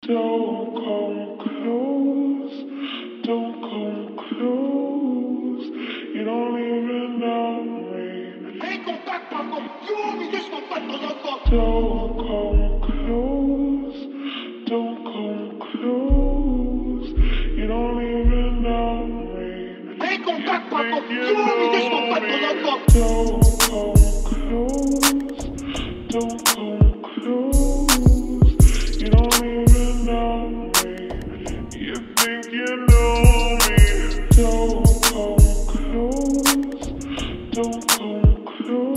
Don't come close, don't come close. You don't even know me. Hey, contacto, you mi discontacto, loco. Don't come close, don't come close. You don't even know me. Hey, contacto, you mi discontacto, loco. Don't come close, don't come close. You don't even know me. You think you know me. Don't come close, don't come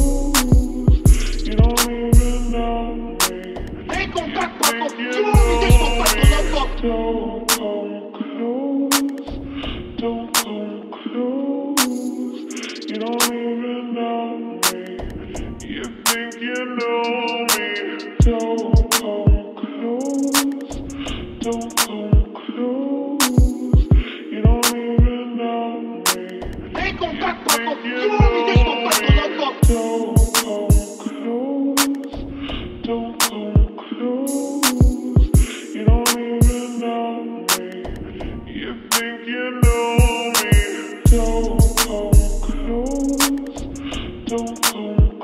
close. You don't even know me. Hey, contacto, you mi discontacto, loco. Don't come close, don't come close. You don't even know me. You think you know me. Don't come close, don't come close. You don't even know me. Hey, contacto, You you mi discontacto, loco. don't come close, don't come close. You don't even know me. You think you know me. Don't come close, don't come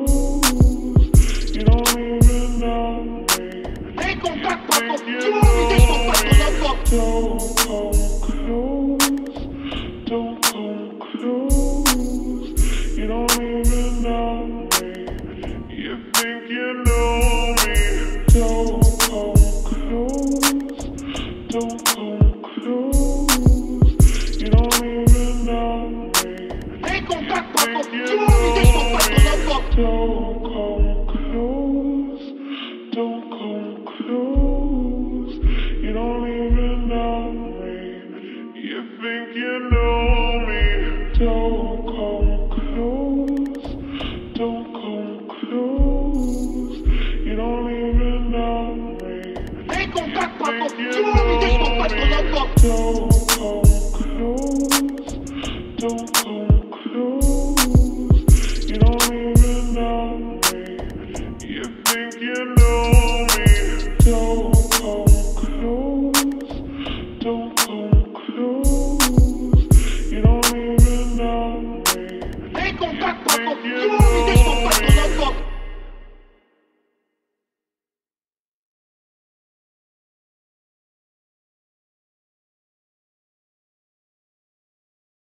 close. You don't even know me. Hey, contacto, you mi discontacto, loco. Don't come close, don't come close. You don't even know me. You think you know me. Don't come close, don't come close. You don't even know me. Hey, contacto, you mi discontacto, loco. Don't come close, don't come close. You don't even know me. You think you know me. Don't come close, don't come close. You don't even know me. Hey, contacto, you mi discontacto, loco. Don't come close, don't come close. You don't even know me. You think you know me. Don't come close, don't come close. You don't even know me. Hey, contacto, you